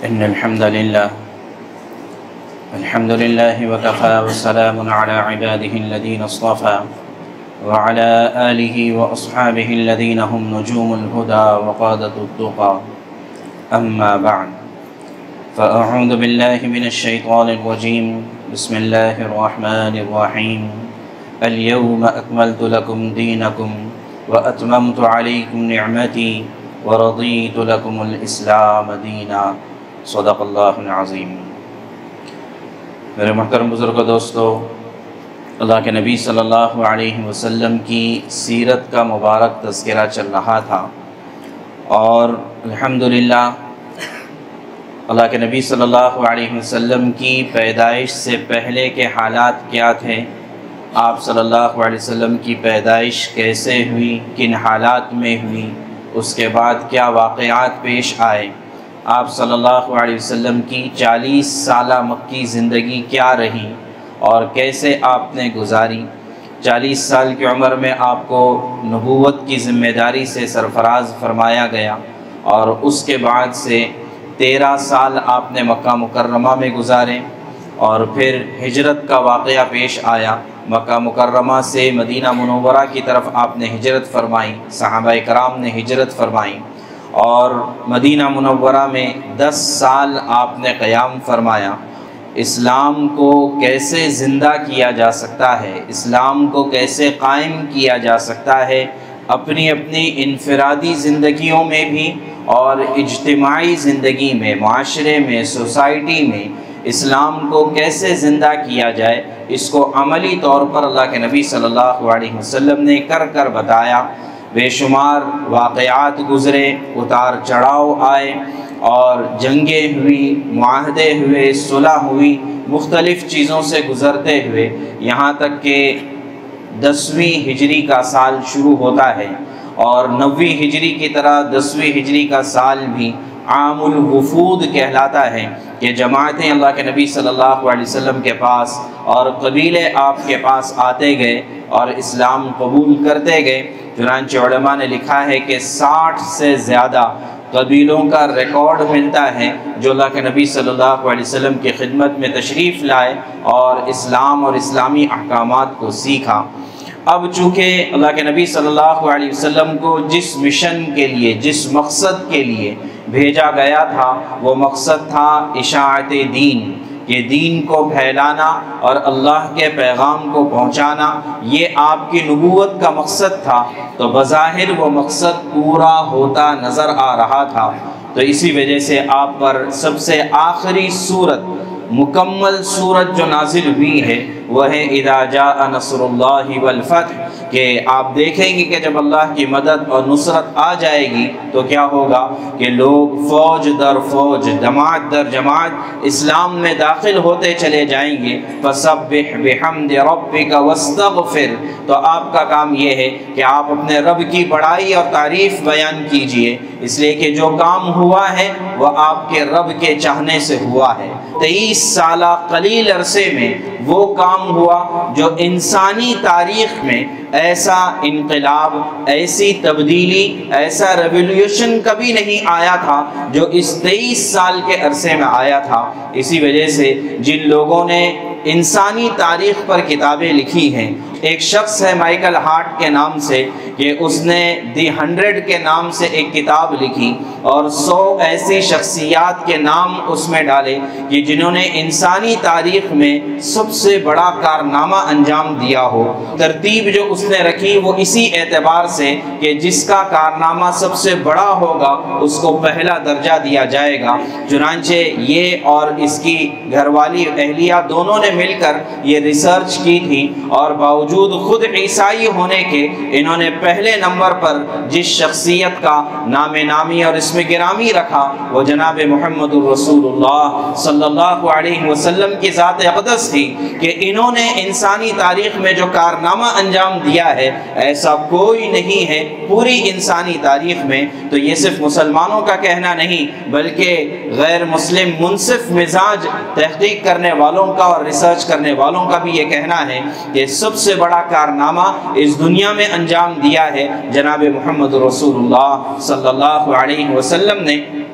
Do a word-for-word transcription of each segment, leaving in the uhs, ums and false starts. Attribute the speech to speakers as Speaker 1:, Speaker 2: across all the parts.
Speaker 1: إن الحمد لله الحمد لله وكفى والسلام على عباده الذين اصطفى وعلى آله وأصحابه الذين هم نجوم الهدى وقادة التقى أما بعد فأعوذ بالله من الشيطان الرجيم بسم الله الرحمن الرحيم اليوم أكملت لكم دينكم وأتممت عليكم نعمتي ورضيت لكم الإسلام دينا صدق اللہ العظیم۔ میرے محترم بزرگ و دوستو، اللہ کے نبی صلی اللہ علیہ وسلم کی سیرت کا مبارک تذکرہ چل رہا تھا، اور الحمدللہ اللہ کے نبی صلی اللہ علیہ وسلم کی پیدائش سے پہلے کے حالات کیا تھے، آپ صلی اللہ علیہ وسلم کی پیدائش کیسے ہوئی، کن حالات میں ہوئی، اس کے بعد کیا واقعات پیش آئے، آپ صلی اللہ علیہ وسلم کی چالیس سالہ مکی زندگی کیا رہی اور کیسے آپ نے گزاری۔ چالیس سال کی عمر میں آپ کو نبوت کی ذمہ داری سے سرفراز فرمایا گیا، اور اس کے بعد سے تیرہ سال آپ نے مکہ مکرمہ میں گزارے، اور پھر ہجرت کا واقعہ پیش آیا۔ مکہ مکرمہ سے مدینہ منورہ کی طرف آپ نے ہجرت فرمائی، صحابہ کرام نے ہجرت فرمائی، اور مدینہ منورہ میں دس سال آپ نے قیام فرمایا۔ اسلام کو کیسے زندہ کیا جا سکتا ہے، اسلام کو کیسے قائم کیا جا سکتا ہے، اپنی اپنی انفرادی زندگیوں میں بھی اور اجتماعی زندگی میں، معاشرے میں، سوسائٹی میں اسلام کو کیسے زندہ کیا جائے، اس کو عملی طور پر اللہ کے نبی صلی اللہ علیہ وسلم نے کر کر بتایا۔ بے شمار واقعات گزرے، اتار چڑھاؤ آئے، اور جنگیں ہوئی، معاہدے ہوئے، صلح ہوئی، مختلف چیزوں سے گزرتے ہوئے یہاں تک کہ دسویں ہجری کا سال شروع ہوتا ہے، اور نویں ہجری کی طرح دسویں ہجری کا سال بھی عام الوفود کہلاتا ہے کہ جماعتیں اللہ کے نبی صلی اللہ علیہ وسلم کے پاس اور قبیلے آپ کے پاس آتے گئے اور اسلام قبول کرتے گئے۔ چنانچہ علماء نے لکھا ہے کہ ساٹھ سے زیادہ قبیلوں کا ریکارڈ ملتا ہے جو اللہ کے نبی صلی اللہ علیہ وسلم کی خدمت میں تشریف لائے اور اسلام اور اسلامی احکامات کو سیکھا۔ اب چونکہ اللہ کے نبی صلی اللہ علیہ وسلم کو جس مشن کے لیے، جس مقصد کے لیے بھیجا گیا تھا، وہ مقصد تھا اشاعت دین، کہ دین کو پھیلانا اور اللہ کے پیغام کو پہنچانا، یہ آپ کی نبوت کا مقصد تھا، تو بظاہر وہ مقصد پورا ہوتا نظر آ رہا تھا۔ تو اسی وجہ سے آپ پر سب سے آخری سورت، مکمل سورت جو نازل ہوئی ہے وہ ہے اذا جاء نصر اللہ والفتح، کہ آپ دیکھیں گے کہ جب اللہ کی مدد اور نصرت آ جائے گی تو کیا ہوگا کہ لوگ فوج در فوج، جماعت در جماعت اسلام میں داخل ہوتے چلے جائیں گے۔ فسبح بحمد ربک واستغفر، تو آپ کا کام یہ ہے کہ آپ اپنے رب کی بڑائی اور تعریف بیان کیجئے، اس لیے کہ جو کام ہوا ہے وہ آپ کے رب کے چاہنے سے ہوا ہے۔ تیئیس سالہ قلیل عرصے میں وہ کام ہوا جو انسانی تاریخ میں ایسا انقلاب، ایسی تبدیلی، ایسا ریولیوشن کبھی نہیں آیا تھا جو اس تیئیس سال کے عرصے میں آیا تھا۔ اسی وجہ سے جن لوگوں نے انسانی تاریخ پر کتابیں لکھی ہیں، ایک شخص ہے مائیکل ہارٹ کے نام سے، کہ اس نے دی ہنڈریڈ کے نام سے ایک کتاب لکھی، اور سو ایسی شخصیات کے نام اس میں ڈالے کہ جنہوں نے انسانی تاریخ میں سب سے بڑا کارنامہ انجام دیا ہو۔ ترتیب جو اس نے رکھی وہ اسی اعتبار سے کہ جس کا کارنامہ سب سے بڑا ہوگا اس کو پہلا درجہ دیا جائے گا۔ چنانچہ یہ اور اس کی گھر والی اہلیہ دونوں نے مل کر یہ ریسرچ کی تھی، اور باوجود خود عیسائی ہونے کے انہوں نے پہلے نمبر پر جس شخصیت کا نام نامی اور اسم گرامی رکھا وہ جناب محمد الرسول اللہ صلی اللہ علیہ وسلم کی ذات اقدس تھی، کہ انہوں نے انسانی تاریخ میں جو کارنامہ انجام دیا ہے ایسا کوئی نہیں ہے پوری انسانی تاریخ میں۔ تو یہ صرف مسلمانوں کا کہنا نہیں بلکہ غیر مسلم منصف مزاج تحقیق کرنے والوں کا اور ریسرچ کرنے والوں کا بھی یہ کہنا ہے کہ سب سے بڑا کارنامہ اس دنیا میں انجام دیا ہے جناب محمد رسول اللہ صلی اللہ علیہ وسلم نے۔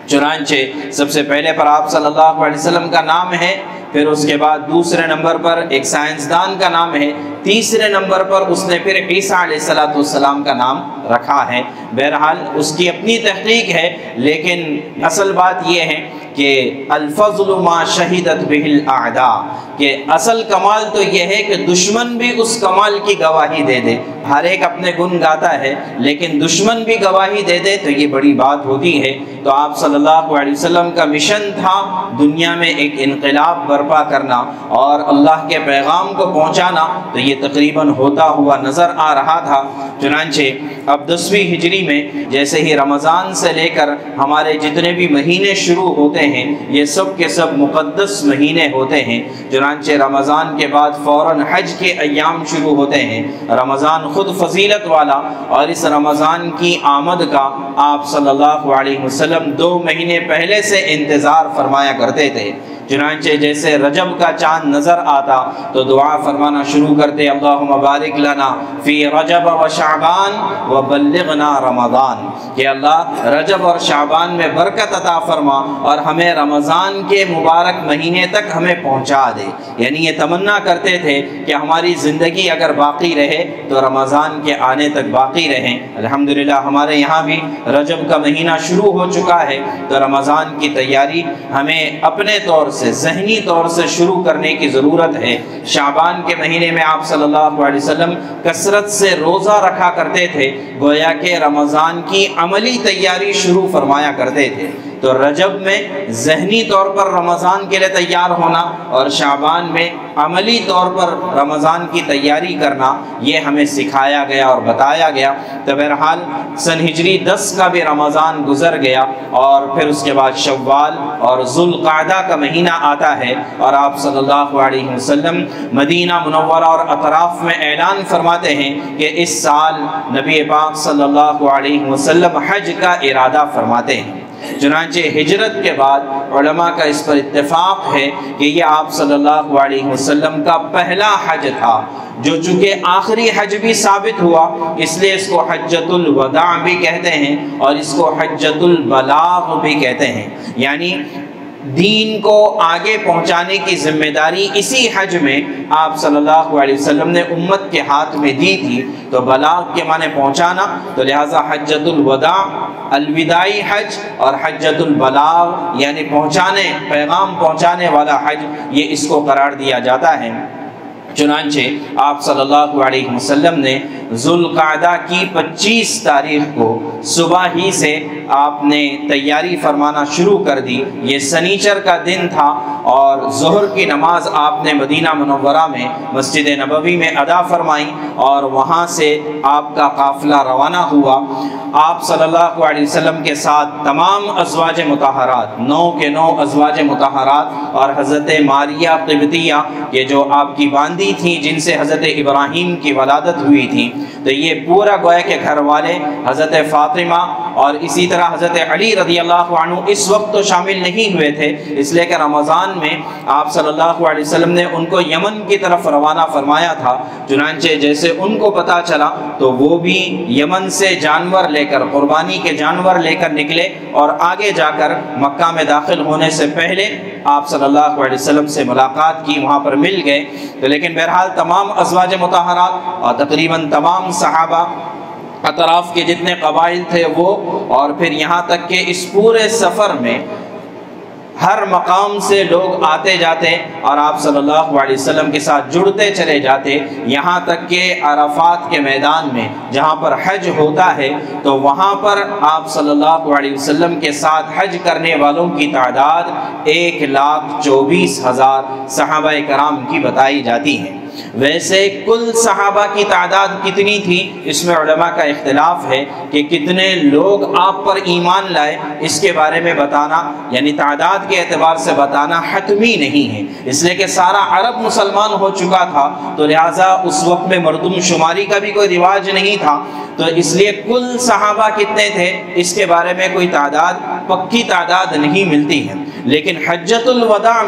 Speaker 1: چنانچہ سب سے پہلے پر آپ صلی اللہ علیہ وسلم کا نام ہے، پھر اس کے بعد دوسرے نمبر پر ایک سائنسدان کا نام ہے، تیسرے نمبر پر اس نے پھر عیسیٰ علیہ السلام کا نام رکھا ہے۔ بہرحال اس کی اپنی تحقیق ہے، لیکن اصل بات یہ ہے کہ الفضل ما شہدت بہ الاعداء، کہ اصل کمال تو یہ ہے کہ دشمن بھی اس کمال کی گواہی دے دے۔ ہر ایک اپنے گن گاتا ہے، لیکن دشمن بھی گواہی دے دے تو یہ بڑی بات ہوتی ہے۔ تو آپ صلی اللہ علیہ وسلم کا مشن تھا دنیا میں ایک انقلاب برپا کرنا اور اللہ کے پیغام کو پہنچانا، تو یہ تقریباً ہوتا ہوا نظر آ رہا تھا۔ چنانچہ اب دسویں ہجری میں جیسے ہی رمضان سے لے کر ہمارے جتنے بھی مہینے شروع ہوتے ہیں، یہ سب کے سب مقدس مہینے ہوتے ہیں۔ چنانچہ رمضان کے بعد فوراً حج کے ایام شروع ہوتے ہیں۔ رمضان خود فضیلت والا، اور اس رمضان کی آمد کا آپ صلی اللہ علیہ وسلم دو مہینے پہلے سے انتظار فرمایا کرتے تھے۔ چنانچہ جیسے رجب کا چاند نظر آتا تو دعا فرمانا شروع کرتے، اللہم بارک لنا فی رجب و شعبان و بلغنا رمضان، کہ اللہ رجب اور شعبان میں برکت عطا فرما اور ہمیں رمضان کے مبارک مہینے تک ہمیں پہنچا دے۔ یعنی یہ تمنا کرتے تھے کہ ہماری زندگی اگر باقی رہے تو رمضان کے آنے تک باقی رہیں۔ الحمدللہ ہمارے یہاں بھی رجب کا مہینہ شروع ہو چکا ہے، تو رمضان کی تیاری ہمیں اپنے طور سے ذہنی طور سے شروع کرنے کی ضرورت ہے۔ شعبان کے مہینے میں آپ صلی اللہ علیہ وسلم کثرت سے روزہ رکھا کرتے تھے، گویا کہ رمضان کی عملی تیاری شروع فرمایا کرتے تھے۔ تو رجب میں ذہنی طور پر رمضان کے لیے تیار ہونا اور شعبان میں عملی طور پر رمضان کی تیاری کرنا، یہ ہمیں سکھایا گیا اور بتایا گیا۔ تو بہرحال سن ہجری دس کا بھی رمضان گزر گیا، اور پھر اس کے بعد شوال اور ذوالقعدہ کا مہینہ آتا ہے، اور آپ صلی اللہ علیہ وسلم مدینہ منورہ اور اطراف میں اعلان فرماتے ہیں کہ اس سال نبی پاک صلی اللہ علیہ وسلم حج کا ارادہ فرماتے ہیں۔ چنانچہ ہجرت کے بعد علماء کا اس پر اتفاق ہے کہ یہ آپ صلی اللہ علیہ وسلم کا پہلا حج تھا، جو چونکہ آخری حج بھی ثابت ہوا، اس لیے اس کو حجۃ الوداع بھی کہتے ہیں اور اس کو حجۃ البلاغ بھی کہتے ہیں۔ یعنی دین کو آگے پہنچانے کی ذمہ داری اسی حج میں آپ صلی اللہ علیہ وسلم نے امت کے ہاتھ میں دی تھی۔ تو بلاغ کے معنی پہنچانا، تو لہٰذا حجۃ الوداع الوداعی حج اور حجۃ البلاغ یعنی پہنچانے پیغام پہنچانے والا حج، یہ اس کو قرار دیا جاتا ہے۔ چنانچہ آپ صلی اللہ علیہ وسلم نے ذوالقعدہ کی پچیس تاریخ کو صبح ہی سے آپ نے تیاری فرمانا شروع کر دی۔ یہ سنیچر کا دن تھا، اور ظہر کی نماز آپ نے مدینہ منورہ میں مسجد نبوی میں ادا فرمائی، اور وہاں سے آپ کا قافلہ روانہ ہوا۔ آپ صلی اللہ علیہ وسلم کے ساتھ تمام ازواج مطہرات، نو کے نو ازواج مطہرات، اور حضرت ماریہ قبطیہ یہ جو آپ کی باندی تھیں جن سے حضرت ابراہیم کی ولادت ہوئی تھی، تو یہ پورا گویا کے گھر والے حضرت فاطمہ اور اسی طرح حضرت علی رضی اللہ عنہ اس وقت تو شامل نہیں ہوئے تھے، اس لیے کہ رمضان میں آپ صلی اللہ علیہ وسلم نے ان کو یمن کی طرف روانہ فرمایا تھا۔ چنانچہ جیسے ان کو پتہ چلا تو وہ بھی یمن سے جانور لے کر، قربانی کے جانور لے کر نکلے، اور آگے جا کر مکہ میں داخل ہونے سے پہلے آپ صلی اللہ علیہ وسلم سے ملاقات کی، وہاں پر مل گئے۔ تو لیکن بہرحال تمام ازواج مطہرات اور تقریباً تمام صحابہ، اطراف کے جتنے قبائل تھے وہ، اور پھر یہاں تک کہ اس پورے سفر میں ہر مقام سے لوگ آتے جاتے اور آپ صلی اللہ علیہ وسلم کے ساتھ جڑتے چلے جاتے، یہاں تک کہ عرفات کے میدان میں جہاں پر حج ہوتا ہے تو وہاں پر آپ صلی اللہ علیہ وسلم کے ساتھ حج کرنے والوں کی تعداد ایک لاکھ چوبیس ہزار صحابہ کرام کی بتائی جاتی ہے۔ ویسے کل صحابہ کی تعداد کتنی تھی اس میں علماء کا اختلاف ہے کہ کتنے لوگ آپ پر ایمان لائے، اس کے بارے میں بتانا یعنی تعداد کے اعتبار سے بتانا حتمی نہیں ہے، اس لیے کہ سارا عرب مسلمان ہو چکا تھا، تو لہٰذا اس وقت میں مردم شماری کا بھی کوئی رواج نہیں تھا، تو اس لیے کل صحابہ کتنے تھے اس کے بارے میں کوئی تعداد پکی تعداد نہیں ملتی ہے۔ لیکن حجۃ الوداع میں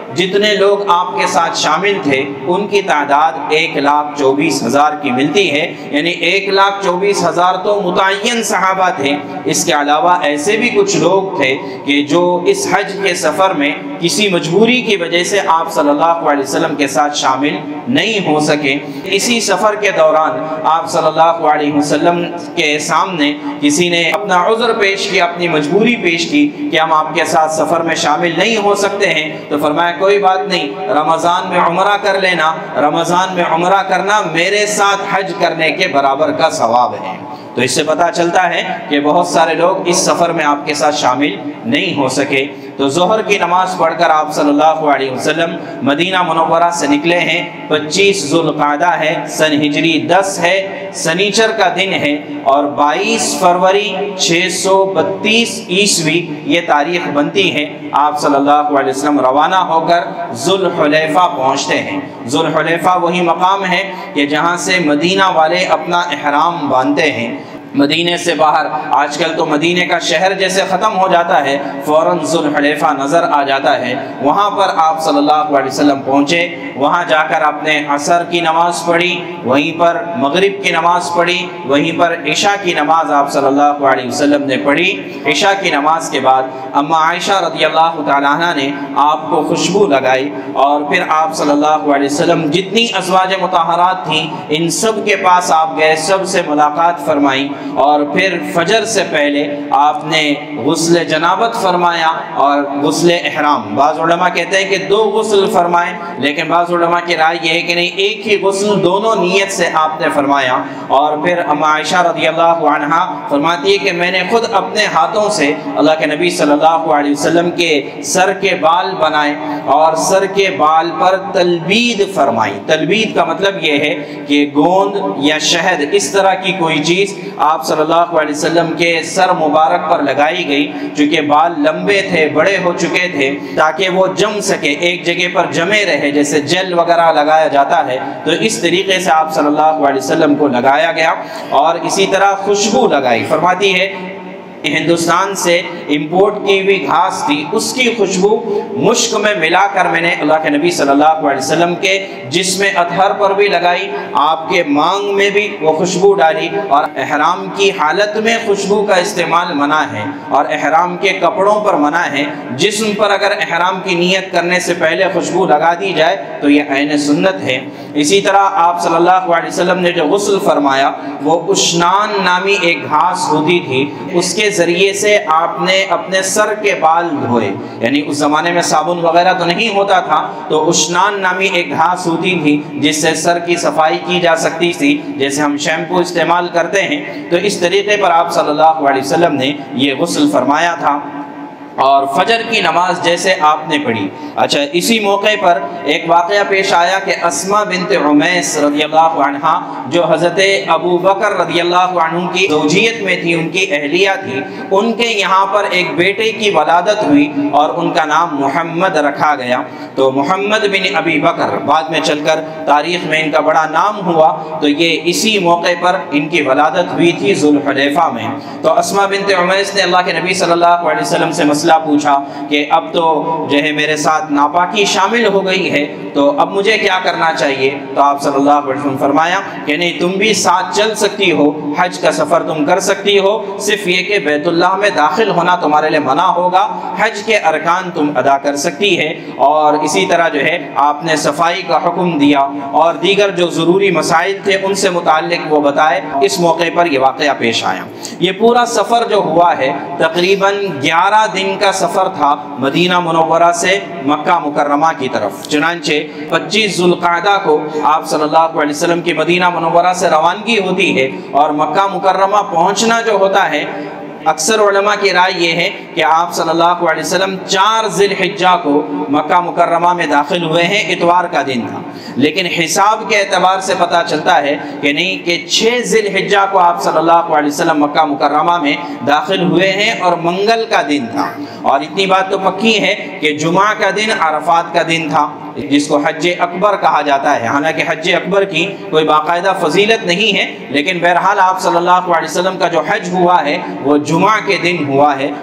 Speaker 1: جتنے لوگ آپ کے ساتھ شامل تھے ان کی تعداد ایک لاکھ چوبیس ہزار کی ملتی ہے، یعنی ایک لاکھ چوبیس ہزار تو متعین صحابہ تھے۔ اس کے علاوہ ایسے بھی کچھ لوگ تھے کہ جو اس حج کے سفر میں کسی مجبوری کی وجہ سے آپ صلی اللہ علیہ وسلم کے ساتھ شامل نہیں ہو سکے۔ اسی سفر کے دوران آپ صلی اللہ علیہ وسلم کے سامنے کسی نے اپنا عذر پیش کیا، اپنی مجبوری پیش کی کہ ہم آپ کے ساتھ سفر میں شامل نہیں ہو سکتے ہیں، تو فرمایا کوئی بات نہیں، رمضان میں عمرہ کر لینا، رمضان میں عمرہ کرنا میرے ساتھ حج کرنے کے برابر کا ثواب ہے۔ تو اس سے پتہ چلتا ہے کہ بہت سارے لوگ اس سفر میں آپ کے ساتھ شامل نہیں ہو سکے۔ تو ظہر کی نماز پڑھ کر آپ صلی اللہ علیہ وسلم مدینہ منورہ سے نکلے ہیں۔ پچیس ذو القعدہ ہے، سن ہجری دس ہے، سنیچر کا دن ہے، اور بائیس فروری چھ سو بتیس عیسوی یہ تاریخ بنتی ہے۔ آپ صلی اللہ علیہ وسلم روانہ ہو کر ذو الحلیفہ پہنچتے ہیں۔ ذو الحلیفہ وہی مقام ہے کہ جہاں سے مدینہ والے اپنا احرام باندھتے ہیں۔ مدینے سے باہر آج کل تو مدینے کا شہر جیسے ختم ہو جاتا ہے، فوراً ذو الحلیفہ نظر آ جاتا ہے۔ وہاں پر آپ صلی اللہ علیہ وسلم پہنچے، وہاں جا کر آپ نے عصر کی نماز پڑھی، وہیں پر مغرب کی نماز پڑھی، وہیں پر عشاء کی نماز آپ صلی اللہ علیہ وسلم نے پڑھی۔ عشاء کی نماز کے بعد اما عائشہ رضی اللہ تعالیٰ عنہ نے آپ کو خوشبو لگائی، اور پھر آپ صلی اللہ علیہ وسلم جتنی ازواج مطہرات تھیں ان سب کے پاس آپ گئے، سب سے ملاقات فرمائی، اور پھر فجر سے پہلے آپ نے غسل جنابت فرمایا اور غسل احرام۔ بعض علماء کہتے ہیں کہ دو غسل فرمائے، لیکن بعض علماء کی رائے یہ ہے کہ نہیں، ایک ہی غسل دونوں نیت سے آپ نے فرمایا۔ اور پھر اما عائشہ رضی اللہ عنہا فرماتی ہے کہ میں نے خود اپنے ہاتھوں سے اللہ کے نبی صلی اللہ علیہ وسلم کے سر کے بال بنائے اور سر کے بال پر تلبید فرمائی۔ تلبید کا مطلب یہ ہے کہ گوند یا شہد اس طرح کی کوئی چیز آپ صلی اللہ علیہ وسلم کے سر مبارک پر لگائی گئی، چونکہ بال لمبے تھے، بڑے ہو چکے تھے، تاکہ وہ جم سکے، ایک جگہ پر جمے رہے، جیسے جیل وغیرہ لگایا جاتا ہے، تو اس طریقے سے آپ صلی اللہ علیہ وسلم کو لگایا گیا۔ اور اسی طرح خوشبو لگائی۔ فرماتی ہے ہندوستان سے امپورٹ کی ہوئی گھاس تھی، اس کی خوشبو مشک میں ملا کر میں نے اللہ کے نبی صلی اللہ علیہ وسلم کے جسم اطہر پر بھی لگائی، آپ کے مانگ میں بھی وہ خوشبو ڈالی۔ اور احرام کی حالت میں خوشبو کا استعمال منع ہے، اور احرام کے کپڑوں پر منع ہے۔ جسم پر اگر احرام کی نیت کرنے سے پہلے خوشبو لگا دی جائے تو یہ عین سنت ہے۔ اسی طرح آپ صلی اللہ علیہ وسلم نے جو غسل فرمایا وہ اشنان نامی ایک گھاس ہوتی تھی، اس کے ذریعے سے آپ نے اپنے سر کے بال دھوئے، یعنی اس زمانے میں صابن وغیرہ تو نہیں ہوتا تھا، تو اشنان نامی ایک گھاس ہوتی تھی جس سے سر کی صفائی کی جا سکتی تھی، جیسے ہم شیمپو استعمال کرتے ہیں۔ تو اس طریقے پر آپ صلی اللہ علیہ وسلم نے یہ غسل فرمایا تھا۔ اور فجر کی نماز جیسے آپ نے پڑھی۔ اچھا، اسی موقع پر ایک واقعہ پیش آیا کہ اسماء بنت عمیس رضی اللہ عنہا جو حضرت ابو بکر رضی اللہ عنہ کی زوجیت میں تھی، ان کی اہلیہ تھی، ان کے یہاں پر ایک بیٹے کی ولادت ہوئی اور ان کا نام محمد رکھا گیا۔ تو محمد بن ابی بکر بعد میں چل کر تاریخ میں ان کا بڑا نام ہوا، تو یہ اسی موقع پر ان کی ولادت ہوئی تھی ذو الحلیفہ میں۔ تو اسماء بنت عمیس نے اللہ کے نبی صلی اللہ علیہ وسلم سے مسئلہ پوچھا کہ اب تو جو ہے میرے ساتھ ناپاکی شامل ہو گئی ہے، تو اب مجھے کیا کرنا چاہیے؟ تو آپ صلی اللہ علیہ وسلم فرمایا کہ نہیں، تم بھی ساتھ چل سکتی ہو، حج کا سفر تم کر سکتی ہو، صرف یہ کہ بیت اللہ میں داخل ہونا تمہارے لیے منع ہوگا، حج کے ارکان تم ادا کر سکتی ہے۔ اور اسی طرح جو ہے آپ نے صفائی کا حکم دیا اور دیگر جو ضروری مسائل تھے ان سے متعلق وہ بتائے۔ اس موقع پر یہ واقعہ پیش آیا۔ یہ پورا سفر جو ہوا ہے تقریباً گیارہ دن کا سفر تھا مدینہ منورہ سے مکہ مکرمہ کی طرف۔ چنانچہ پچیس ذو القعدہ کو آپ صلی اللہ علیہ وسلم کی مدینہ منورہ سے روانگی ہوتی ہے، اور مکہ مکرمہ پہنچنا جو ہوتا ہے، اکثر علماء کی رائے یہ ہے کہ آپ صلی اللہ علیہ وسلم چار ذی الحجہ کو مکہ مکرمہ میں داخل ہوئے ہیں، اتوار کا دن تھا، لیکن حساب کے اعتبار سے پتہ چلتا ہے کہ نہیں، کہ چھ ذی الحجہ کو آپ صلی اللہ علیہ وسلم مکہ مکرمہ میں داخل ہوئے ہیں اور منگل کا دن تھا۔ اور اتنی بات تو پکی ہے کہ جمعہ کا دن عرفات کا دن تھا، جس کو حج اکبر کہا جاتا ہے۔ حالانکہ حج اکبر کی کوئی باقاعدہ فضیلت نہیں ہے، لیکن بہرحال آپ صلی اللہ علیہ وسلم کا جو حج ہوا ہے وہ جمعہ کے دن ہوا ہے۔ جمعہ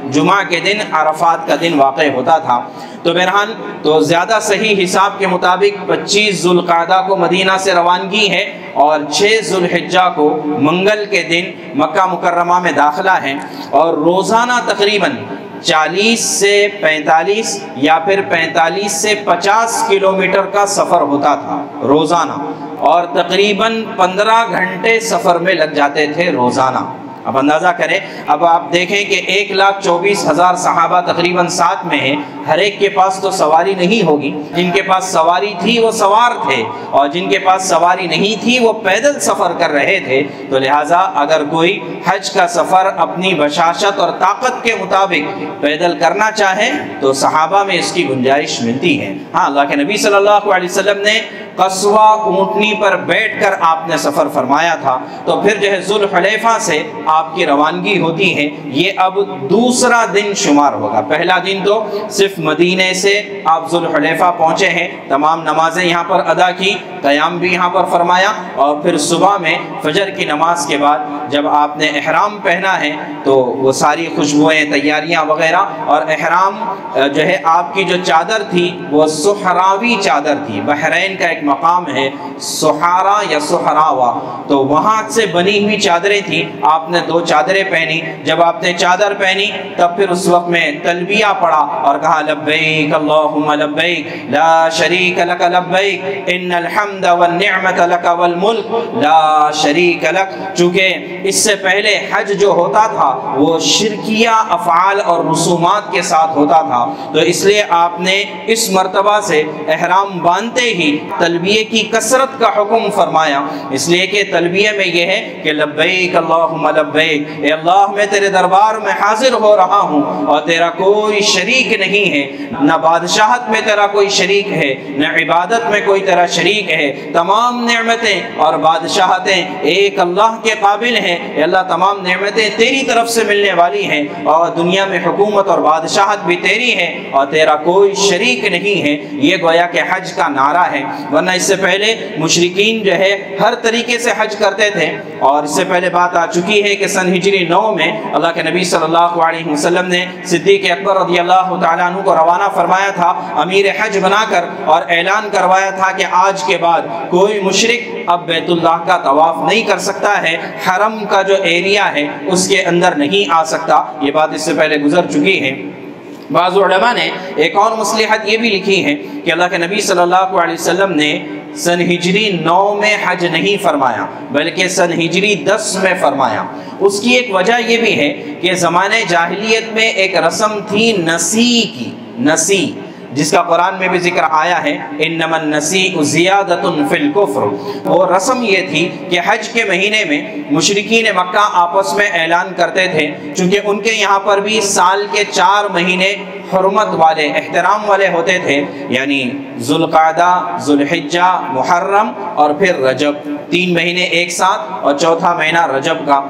Speaker 1: کے دن عرفات کا دن واقع ہوتا تھا۔ تو بہرحال تو زیادہ صحیح حساب کے مطابق پچیس ذوالقعدہ کو مدینہ سے روانگی ہے اور چھ ذوالحجہ کو منگل کے دن مکہ مکرمہ میں داخلہ ہے، اور روزانہ تقریباً چالیس سے پینتالیس یا پھر پینتالیس سے پچاس کلومیٹر کا سفر ہوتا تھا روزانہ، اور تقریباً پندرہ گھنٹے سفر میں لگ جاتے تھے روزانہ۔ اب اندازہ کریں، اب آپ دیکھیں کہ ایک لاکھ چوبیس ہزار صحابہ تقریباً ساتھ میں ہیں، ہر ایک کے پاس تو سواری نہیں ہوگی، جن کے پاس سواری تھی وہ سوار تھے، اور جن کے پاس سواری نہیں تھی وہ پیدل سفر کر رہے تھے۔ تو لہٰذا اگر کوئی حج کا سفر اپنی بشاشت اور طاقت کے مطابق پیدل کرنا چاہے تو صحابہ میں اس کی گنجائش ملتی ہے۔ ہاں، اللہ کے نبی صلی اللہ علیہ وسلم نے قصوہ اونٹنی پر بیٹھ کر آپ نے سفر فرمایا تھا، تو پھر جو ہے ذوالحلیفہ سے آپ کی روانگی ہوتی ہے۔ یہ اب دوسرا دن شمار ہوگا۔ پہلا دن تو صرف مدینے سے آپ ذوالحلیفہ پہنچے ہیں، تمام نمازیں یہاں پر ادا کی، قیام بھی یہاں پر فرمایا، اور پھر صبح میں فجر کی نماز کے بعد جب آپ نے احرام پہنا ہے تو وہ ساری خوشبوئیں، تیاریاں وغیرہ، اور احرام جو ہے آپ کی جو چادر تھی وہ صحراوی چادر تھی۔ بحرین کا ایک مقام ہے صحارا یا صحراوا، تو وہاں سے بنی ہوئی چادریں تھیں۔ آپ نے دو چادریں پہنی، جب آپ نے چادر پہنی تب پھر اس وقت میں تلبیہ پڑھا اور کہا لبیک اللہم لبیک لا شریک لک لبیک ان الحمد والنعمت لک والملک لا شریک لک۔ چونکہ اس سے پہلے حج جو ہوتا تھا وہ شرکیہ افعال اور رسومات کے ساتھ ہوتا تھا، تو اس لیے آپ نے اس مرتبہ سے احرام باندھتے ہی تلبیہ کی کثرت کا حکم فرمایا، اس لیے کہ تلبیہ میں یہ ہے کہ لبیک اللہم لبیک، اے اللہ میں تیرے دربار میں حاضر ہو رہا ہوں اور تیرا کوئی شریک نہیں ہے، نہ بادشاہت میں تیرا کوئی شریک ہے، نہ عبادت میں کوئی تیرا شریک ہے، تمام نعمتیں اور بادشاہتیں ایک اللہ کے قابل ہیں، اے اللہ تمام نعمتیں تیری طرف سے ملنے والی ہیں، اور دنیا میں حکومت اور بادشاہت بھی تیری ہے اور تیرا کوئی شریک نہیں ہے۔ یہ گویا کہ حج کا نعرہ ہے، ورنہ اس سے پہلے مشرکین جو ہے ہر طریقے سے حج کرتے تھے، اور اس سے پہلے بات آ چکی ہے کہ سن ہجری نو میں اللہ کے نبی صلی اللہ علیہ وسلم نے صدیق اکبر رضی اللہ تعالیٰ عنہ کو روانہ فرمایا تھا امیر حج بنا کر، اور اعلان کروایا تھا کہ آج کے بعد کوئی مشرک اب بیت اللہ کا طواف نہیں کر سکتا ہے، حرم کا جو ایریا ہے اس کے اندر نہیں آ سکتا۔ یہ بات اس سے پہلے گزر چکی ہے۔ بعض علماء نے ایک اور مصلحت یہ بھی لکھی ہے کہ اللہ کے نبی صلی اللہ علیہ وسلم نے سن ہجری نو میں حج نہیں فرمایا بلکہ سن ہجری دس میں فرمایا۔ اس کی ایک وجہ یہ بھی ہے کہ زمانے جاہلیت میں ایک رسم تھی نسی کی، نسی، جس کا قرآن میں بھی ذکر آیا ہے انما النسیء زیادۃ فی الکفر۔ وہ رسم یہ تھی کہ حج کے مہینے میں مشرکین مکہ آپس میں اعلان کرتے تھے، چونکہ ان کے یہاں پر بھی سال کے چار مہینے حرمت والے، احترام والے ہوتے تھے، یعنی ذوالقعدہ، ذوالحجہ، محرم اور پھر رجب، تین مہینے ایک ساتھ، اور چوتھا مہینہ رجب کا۔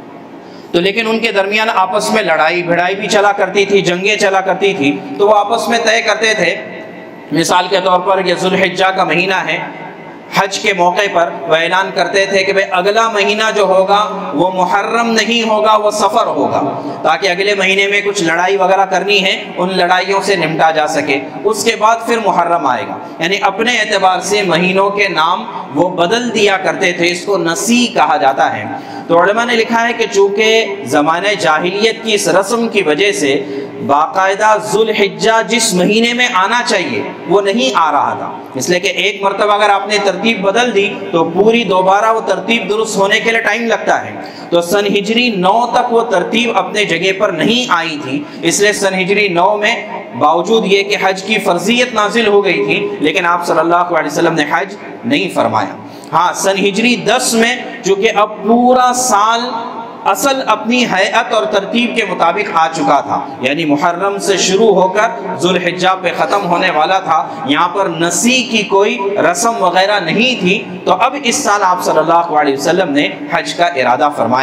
Speaker 1: تو لیکن ان کے درمیان آپس میں لڑائی بھڑائی بھی چلا کرتی تھی، جنگیں چلا کرتی تھی، تو وہ آپس میں طے کرتے تھے، مثال کے طور پر یہ ذوالحجہ کا مہینہ ہے، حج کے موقع پر وہ اعلان کرتے تھے کہ بھئی اگلا مہینہ جو ہوگا وہ محرم نہیں ہوگا، وہ سفر ہوگا، تاکہ اگلے مہینے میں کچھ لڑائی وغیرہ کرنی ہے ان لڑائیوں سے نمٹا جا سکے، اس کے بعد پھر محرم آئے گا۔ یعنی اپنے اعتبار سے مہینوں کے نام وہ بدل دیا کرتے تھے، اس کو نسی کہا جاتا ہے۔ تو علماء نے لکھا ہے کہ چونکہ زمانہ جاہلیت کی اس رسم کی وجہ سے باقاعدہ ذوالحجہ جس مہینے میں آنا چاہیے وہ نہیں آ رہا تھا، اس لیے کہ ایک مرتبہ اگر آپ نے ترتیب بدل دی تو پوری دوبارہ وہ ترتیب درست ہونے کے لیے ٹائم لگتا ہے۔ تو سن ہجری نو تک وہ ترتیب اپنے جگہ پر نہیں آئی تھی، اس لیے سن ہجری نو میں باوجود یہ کہ حج کی فرضیت نازل ہو گئی تھی لیکن آپ صلی اللہ علیہ وسلم نے حج نہیں فرمایا۔ ہاں، سن ہجری دس میں چونکہ اب پورا سال اصل اپنی ہیئت اور ترتیب کے مطابق آ چکا تھا، یعنی محرم سے شروع ہو کر ذوالحجہ پہ ختم ہونے والا تھا، یہاں پر نسی کی کوئی رسم وغیرہ نہیں تھی، تو اب اس سال آپ صلی اللہ علیہ وسلم نے حج کا ارادہ فرمایا تھا۔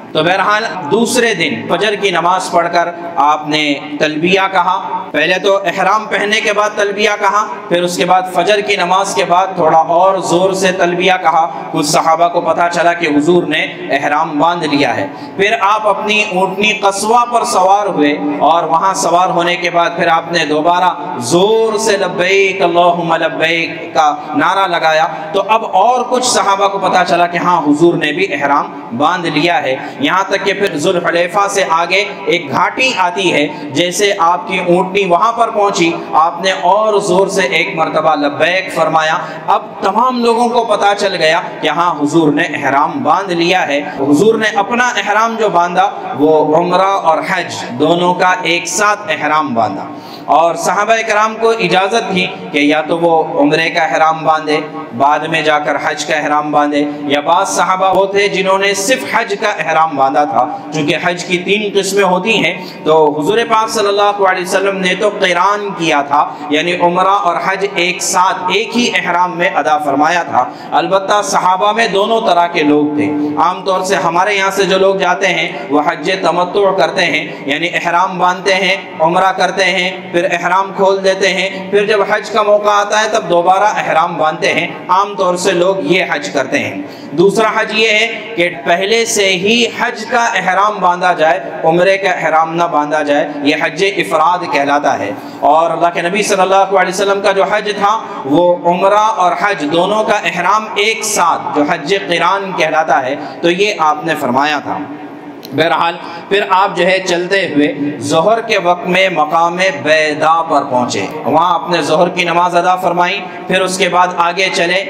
Speaker 1: تو بہرحال دوسرے دن فجر کی نماز پڑھ کر آپ نے تلبیہ کہا، پہلے تو احرام پہننے کے بعد تلبیہ کہا، پھر اس کے بعد فجر کی نماز کے بعد تھوڑا اور زور سے تلبیہ کہا۔ کچھ صحابہ کو پتہ چلا کہ حضور نے احرام باندھ لیا ہے۔ پھر آپ اپنی اونٹنی قصوہ پر سوار ہوئے اور وہاں سوار ہونے کے بعد پھر آپ نے دوبارہ زور سے لبیک اللہم لبیک کا نعرہ لگایا۔ تو اب اور کچھ صحابہ کو پتہ چلا کہ ہاں حضور نے بھی احرام باندھ لیا ہے، یہاں تک کہ پھر ذوالحلیفہ سے آگے ایک گھاٹی آتی ہے، جیسے آپ کی اونٹنی وہاں پر پہنچی آپ نے اور زور سے ایک مرتبہ لبیک فرمایا۔ اب تمام لوگوں کو پتہ چل گیا کہ ہاں حضور نے احرام باندھ لیا ہے۔ حضور نے اپنا احرام جو باندھا وہ عمرہ اور حج دونوں کا ایک ساتھ احرام باندھا، اور صحابہ کرام کو اجازت تھی کہ یا تو وہ عمرے کا احرام باندھے بعد میں جا کر حج کا احرام باندھے، یا بعض صحابہ وہ تھے جنہوں نے صرف حج کا احرام باندھا تھا، چونکہ حج کی تین قسمیں ہوتی ہیں۔ تو حضور پاک صلی اللہ علیہ وسلم نے تو قران کیا تھا، یعنی عمرہ اور حج ایک ساتھ ایک ہی احرام میں ادا فرمایا تھا۔ البتہ صحابہ میں دونوں طرح کے لوگ تھے۔ عام طور سے ہمارے یہاں سے جو لوگ جاتے ہیں وہ حج تمتع کرتے ہیں، یعنی احرام باندھتے ہیں، عمرہ کرتے ہیں، پھر احرام کھول دیتے ہیں، پھر جب حج کا موقع آتا ہے تب دوبارہ احرام باندھتے ہیں۔ عام طور سے لوگ یہ حج کرتے ہیں۔ دوسرا حج یہ ہے کہ پہلے سے ہی حج کا احرام باندھا جائے، عمرے کا احرام نہ باندھا جائے، یہ حج افراد کہلاتا ہے۔ اور اللہ کے نبی صلی اللہ علیہ وسلم کا جو حج تھا وہ عمرہ اور حج دونوں کا احرام ایک ساتھ، جو حج قران کہلاتا ہے، تو یہ آپ نے فرمایا تھا۔ بہرحال پھر آپ جو ہے چلتے ہوئے ظہر کے وقت میں مقام بیدا پر پہنچے، وہاں آپ نے ظہر کی نماز ادا فرمائی، پھر اس کے بعد آگے چلے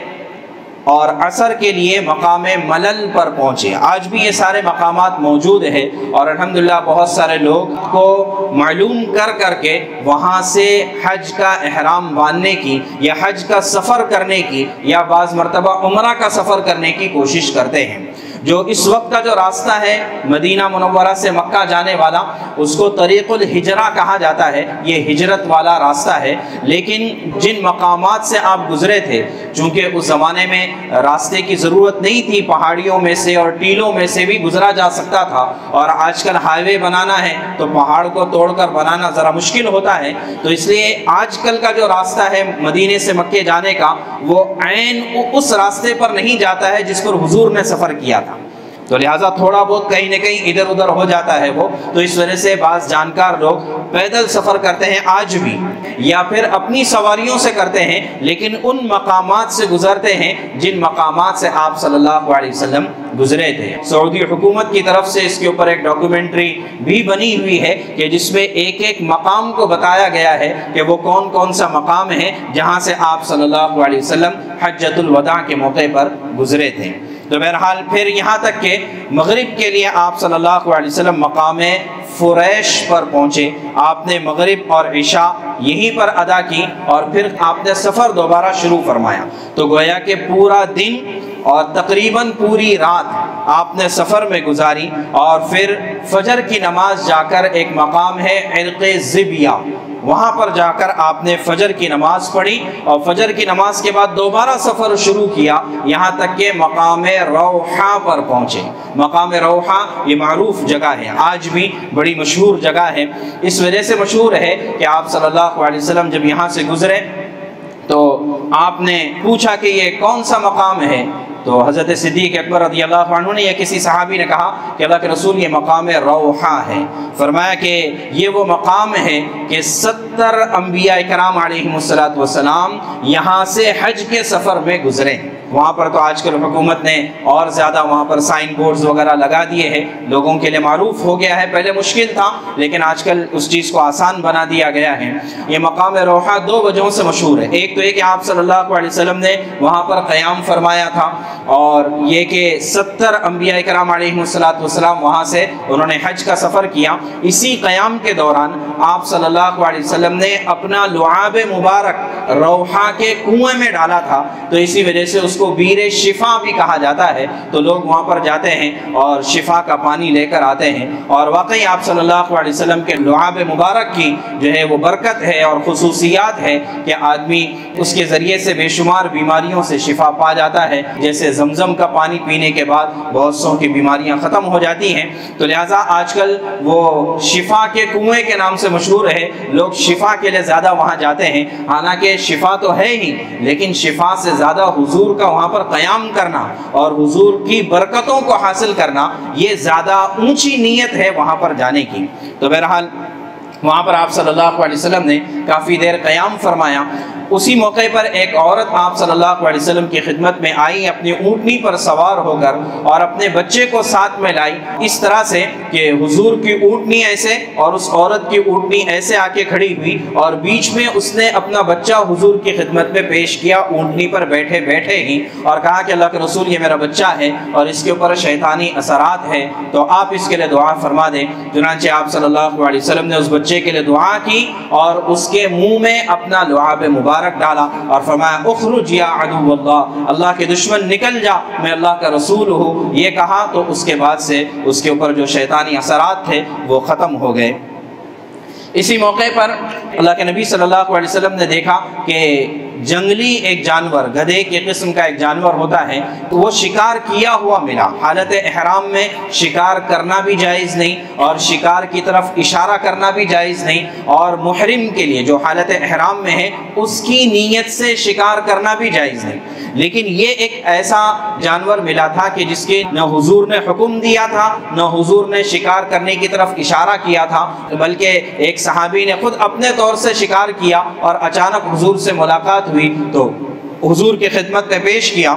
Speaker 1: اور عصر کے لیے مقام ملل پر پہنچے۔ آج بھی یہ سارے مقامات موجود ہیں اور الحمدللہ بہت سارے لوگ کو معلوم کر کر کے وہاں سے حج کا احرام باندھنے کی یا حج کا سفر کرنے کی یا بعض مرتبہ عمرہ کا سفر کرنے کی کوشش کرتے ہیں۔ جو اس وقت کا جو راستہ ہے مدینہ منورہ سے مکہ جانے والا، اس کو طریق الہجرہ کہا جاتا ہے، یہ ہجرت والا راستہ ہے۔ لیکن جن مقامات سے آپ گزرے تھے، چونکہ اس زمانے میں راستے کی ضرورت نہیں تھی، پہاڑیوں میں سے اور ٹیلوں میں سے بھی گزرا جا سکتا تھا، اور آج کل ہائی وے بنانا ہے تو پہاڑ کو توڑ کر بنانا ذرا مشکل ہوتا ہے، تو اس لیے آج کل کا جو راستہ ہے مدینے سے مکے جانے کا وہ عین اس راستے پر نہیں جاتا ہے جس پر حضور نے سفر کیا تھا، تو لہٰذا تھوڑا بہت کہیں نہ کہیں ادھر ادھر ہو جاتا ہے وہ، تو اس وجہ سے بعض جانکار لوگ پیدل سفر کرتے ہیں آج بھی، یا پھر اپنی سواریوں سے کرتے ہیں، لیکن ان مقامات سے گزرتے ہیں جن مقامات سے آپ صلی اللہ علیہ وسلم گزرے تھے۔ سعودی حکومت کی طرف سے اس کے اوپر ایک ڈاکیومنٹری بھی بنی ہوئی ہے کہ جس میں ایک ایک مقام کو بتایا گیا ہے کہ وہ کون کون سا مقام ہے جہاں سے آپ صلی اللہ علیہ وسلم حجۃ الوداع کے موقع پر گزرے تھے۔ تو بہرحال پھر یہاں تک کہ مغرب کے لیے آپ صلی اللہ علیہ وسلم مقام فریش پر پہنچے، آپ نے مغرب اور عشاء یہیں پر ادا کی اور پھر آپ نے سفر دوبارہ شروع فرمایا۔ تو گویا کہ پورا دن اور تقریباً پوری رات آپ نے سفر میں گزاری، اور پھر فجر کی نماز جا کر ایک مقام ہے عرق زبیہ، وہاں پر جا کر آپ نے فجر کی نماز پڑھی، اور فجر کی نماز کے بعد دوبارہ سفر شروع کیا یہاں تک کہ مقام روحہ پر پہنچے۔ مقام روحہ یہ معروف جگہ ہے، آج بھی بڑی مشہور جگہ ہے، اس وجہ سے مشہور ہے کہ آپ صلی اللہ علیہ وسلم جب یہاں سے گزرے تو آپ نے پوچھا کہ یہ کون سا مقام ہے، تو حضرت صدیق اکبر رضی اللہ عنہ نے یا کسی صحابی نے کہا کہ اللہ کے رسول یہ مقام روحہ ہے۔ فرمایا کہ یہ وہ مقام ہے کہ ستر انبیاء کرام علیہم الصلوۃ والسلام یہاں سے حج کے سفر میں گزرے۔ وہاں پر تو آج کل حکومت نے اور زیادہ وہاں پر سائن بورڈز وغیرہ لگا دیے ہیں، لوگوں کے لیے معروف ہو گیا ہے، پہلے مشکل تھا لیکن آج کل اس چیز کو آسان بنا دیا گیا ہے۔ یہ مقام روحہ دو وجہوں سے مشہور ہے، ایک تو یہ کہ آپ صلی اللہ علیہ وسلم نے وہاں پر قیام فرمایا تھا، اور یہ کہ ستر انبیاء کرام علیہم الصلوۃ والسلام وہاں سے انہوں نے حج کا سفر کیا۔ اسی قیام کے دوران آپ صلی اللہ علیہ وسلم نے اپنا لعاب مبارک روحہ کے کنویں میں ڈالا تھا، تو اسی وجہ سے اس کو بیر شفا بھی کہا جاتا ہے، تو لوگ وہاں پر جاتے ہیں اور شفا کا پانی لے کر آتے ہیں، اور واقعی آپ صلی اللہ علیہ وسلم کے لعاب مبارک کی جو ہے وہ برکت ہے اور خصوصیات ہے کہ آدمی اس کے ذریعے سے بے شمار بیماریوں سے شفا پا جاتا ہے، جیسے زمزم کا پانی پینے کے بعد بہت سو کی بیماریاں ختم ہو جاتی ہیں۔ تو لہٰذا آج کل وہ شفا کے کنویں کے نام سے مشہور ہے، لوگ شفا کے لیے زیادہ وہاں جاتے ہیں، حالانکہ شفا تو ہے ہی، لیکن شفا سے زیادہ حضور کا وہاں پر قیام کرنا اور حضور کی برکتوں کو حاصل کرنا، یہ زیادہ اونچی نیت ہے وہاں پر جانے کی۔ تو بہرحال وہاں پر آپ صلی اللہ علیہ وسلم نے کافی دیر قیام فرمایا۔ اسی موقع پر ایک عورت آپ صلی اللہ علیہ وسلم کی خدمت میں آئی، اپنی اونٹنی پر سوار ہو کر، اور اپنے بچے کو ساتھ میں لائی، اس طرح سے کہ حضور کی اونٹنی ایسے اور اس عورت کی اونٹنی ایسے آ کے کھڑی ہوئی، اور بیچ میں اس نے اپنا بچہ حضور کی خدمت میں پیش کیا اونٹنی پر بیٹھے بیٹھے ہی، اور کہا کہ اللہ کے رسول یہ میرا بچہ ہے اور اس کے اوپر شیطانی اثرات ہیں، تو آپ اس کے لیے دعا فرما دیں۔ چنانچہ آپ صلی اللہ علیہ وسلم نے اس بچے کے لیے دعا کی اور اس کے منہ میں اپنا لعاب مبارک ڈالا اور فرمایا اخرج یا عدو اللہ، اللہ کے دشمن نکل جا، میں اللہ کا رسول ہوں۔ یہ کہا تو اس کے بعد سے اس کے اوپر جو شیطانی اثرات تھے وہ ختم ہو گئے۔ اسی موقع پر اللہ کے نبی صلی اللہ علیہ وسلم نے دیکھا کہ جنگلی ایک جانور، گدھے کے قسم کا ایک جانور ہوتا ہے، وہ شکار کیا ہوا ملا۔ حالت احرام میں شکار کرنا بھی جائز نہیں اور شکار کی طرف اشارہ کرنا بھی جائز نہیں، اور محرم کے لیے جو حالت احرام میں ہے اس کی نیت سے شکار کرنا بھی جائز نہیں۔ لیکن یہ ایک ایسا جانور ملا تھا کہ جس کے نہ حضور نے حکم دیا تھا نہ حضور نے شکار کرنے کی طرف اشارہ کیا تھا، بلکہ ایک صحابی نے خود اپنے طور سے شکار کیا اور اچانک حضور سے ملاقات ہوئی تو حضور کی خدمت میں پیش کیا،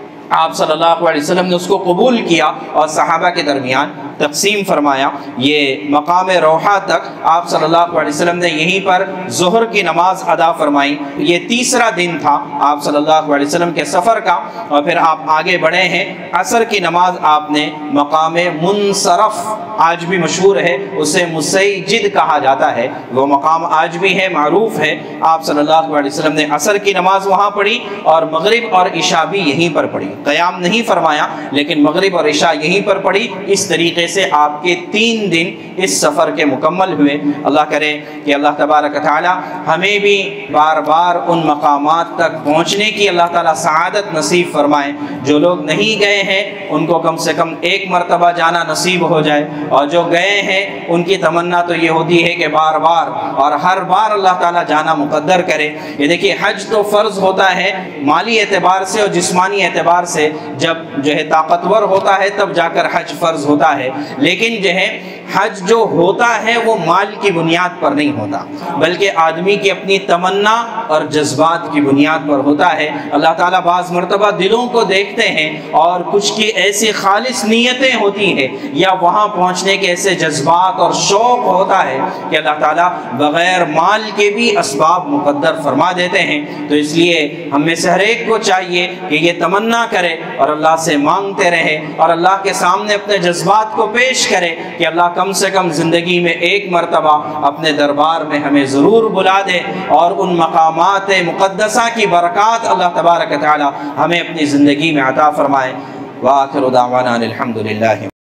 Speaker 1: آپ صلی اللہ علیہ وسلم نے اس کو قبول کیا اور صحابہ کے درمیان تقسیم فرمایا۔ یہ مقام روحہ تک آپ صلی اللہ علیہ وسلم نے یہیں پر ظہر کی نماز ادا فرمائی۔ یہ تیسرا دن تھا آپ صلی اللہ علیہ وسلم کے سفر کا، اور پھر آپ آگے بڑھے ہیں۔ عصر کی نماز آپ نے مقام منصرف، آج بھی مشہور ہے، اسے مسیجد کہا جاتا ہے، وہ مقام آج بھی ہے، معروف ہے۔ آپ صلی اللہ علیہ وسلم نے عصر کی نماز وہاں پڑھی اور مغرب اور عشاء بھی یہیں پر پڑھی۔ قیام نہیں فرمایا لیکن مغرب اور عشاء یہیں پر پڑھی۔ اس طریقے سے آپ کے تین دن اس سفر کے مکمل ہوئے۔ اللہ کرے کہ اللہ تبارک تعالی ہمیں بھی بار بار ان مقامات تک پہنچنے کی اللہ تعالی سعادت نصیب فرمائے۔ جو لوگ نہیں گئے ہیں ان کو کم سے کم ایک مرتبہ جانا نصیب ہو جائے، اور جو گئے ہیں ان کی تمنا تو یہ ہوتی ہے کہ بار بار اور ہر بار اللہ تعالی جانا مقدر کرے۔ یہ دیکھیے حج تو فرض ہوتا ہے مالی اعتبار سے اور جسمانی اعتبار سے، جب جو ہے طاقتور ہوتا ہے تب جا کر حج فرض ہوتا ہے، لیکن جو ہے حج جو ہوتا ہے وہ مال کی بنیاد پر نہیں ہوتا، بلکہ آدمی کی اپنی تمنا اور جذبات کی بنیاد پر ہوتا ہے۔ اللہ تعالیٰ بعض مرتبہ دلوں کو دیکھتے ہیں اور کچھ کی ایسی خالص نیتیں ہوتی ہیں یا وہاں پہنچنے کے ایسے جذبات اور شوق ہوتا ہے کہ اللہ تعالیٰ بغیر مال کے بھی اسباب مقدر فرما دیتے ہیں۔ تو اس لیے ہم میں سے ہر ایک کو چاہیے کہ یہ تمنا کرے اور اللہ سے مانگتے رہے اور اللہ کے سامنے اپنے جذبات کو پیش کرے کہ اللہ کم سے کم زندگی میں ایک مرتبہ اپنے دربار میں ہمیں ضرور بلا دے، اور ان مقامات مقدسہ کی برکات اللہ تبارک تعالی ہمیں اپنی زندگی میں عطا فرمائے۔ وآخر دعوانا الحمد للہ۔